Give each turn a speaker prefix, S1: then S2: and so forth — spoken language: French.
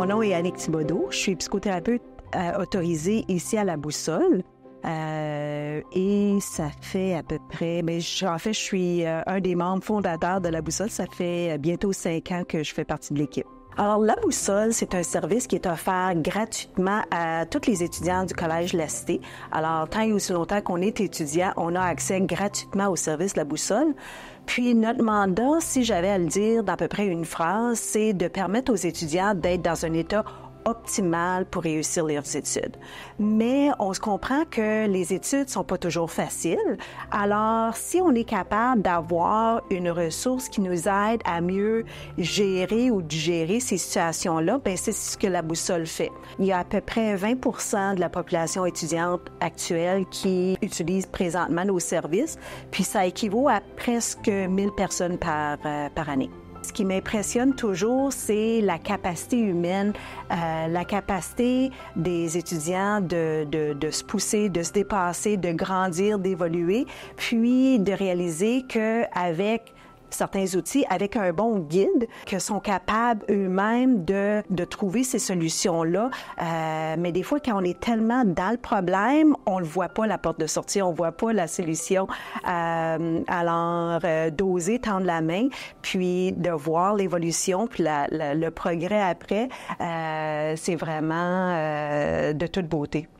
S1: nom est Annick Thibodeau. Je suis psychothérapeute autorisée ici à La Boussole. Et ça fait à peu près... je suis un des membres fondateurs de La Boussole. Ça fait bientôt 5 ans que je fais partie de l'équipe. Alors, La Boussole, c'est un service qui est offert gratuitement à tous les étudiants du Collège La Cité. Alors, tant et aussi longtemps qu'on est étudiant, on a accès gratuitement au service La Boussole. Puis, notre mandat, si j'avais à le dire d'à peu près une phrase, c'est de permettre aux étudiants d'être dans un état optimale pour réussir leurs études. Mais on se comprend que les études sont pas toujours faciles. Alors, si on est capable d'avoir une ressource qui nous aide à mieux gérer ou digérer ces situations-là, ben c'est ce que La Boussole fait. Il y a à peu près 20% de la population étudiante actuelle qui utilise présentement nos services, puis ça équivaut à presque 1000 personnes par année. Ce qui m'impressionne toujours, c'est la capacité humaine, la capacité des étudiants de se pousser, de se dépasser, de grandir, d'évoluer, puis de réaliser qu'avec certains outils, avec un bon guide, que sont capables eux-mêmes de trouver ces solutions-là. Mais des fois, quand on est tellement dans le problème, on ne voit pas la porte de sortie, on ne voit pas la solution. Alors, d'oser tendre la main, puis de voir l'évolution, puis le progrès après, c'est vraiment de toute beauté.